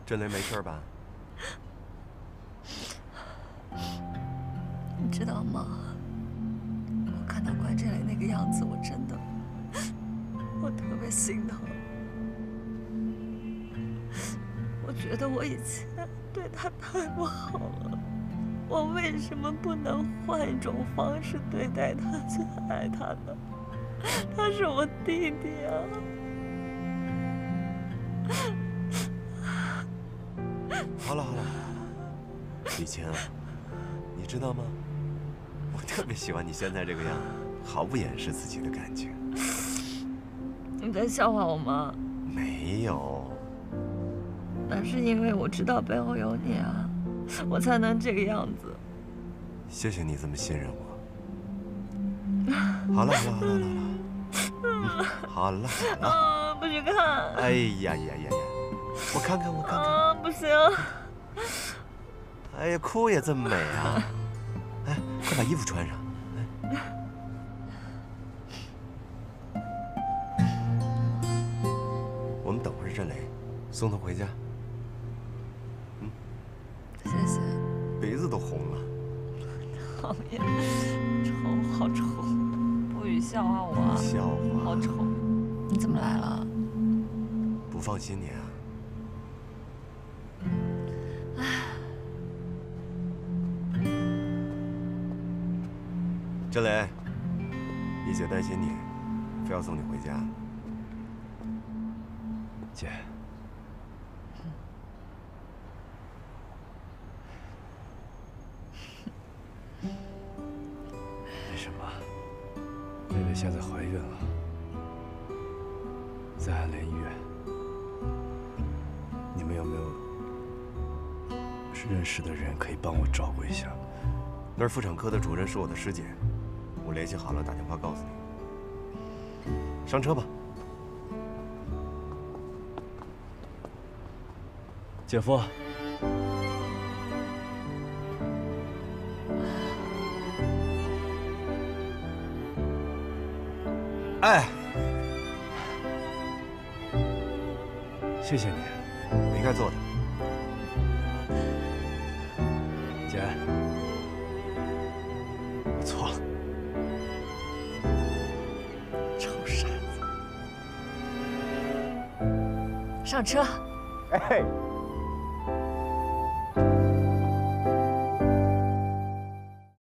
震雷没事吧？ 你知道吗？我看到关震雷那个样子，我真的，我特别心疼。我觉得我以前对他太不好了，我为什么不能换一种方式对待他，去爱他呢？他是我弟弟啊！ 好了，雨晴，你知道吗？我特别喜欢你现在这个样子，毫不掩饰自己的感情。 你在笑话我吗？ 没有。 那是因为我知道背后有你啊，我才能这个样子。 谢谢你这么信任我。好了，好了。 啊，不许看！ 哎呀，我看看。 啊，不行！ 哎呀，哭也这么美啊！哎，快把衣服穿上。我们等会儿震雷，送他回家。 谢谢。 鼻子都红了。 讨厌，丑，好丑！不许笑话我啊！ 笑话。 好丑！你怎么来了？ 不放心你啊。震雷，一姐担心你，非要送你回家。 姐，没什么，蕾蕾现在怀孕了，在安联医院。你们有没有认识的人可以帮我照顾一下？ 那儿妇产科的主任是我的师姐，我联系好了打电话告诉你。上车吧。 姐夫。 哎， 谢谢你， 你该做的。 姐，我错了。 臭傻子！上车。 哎。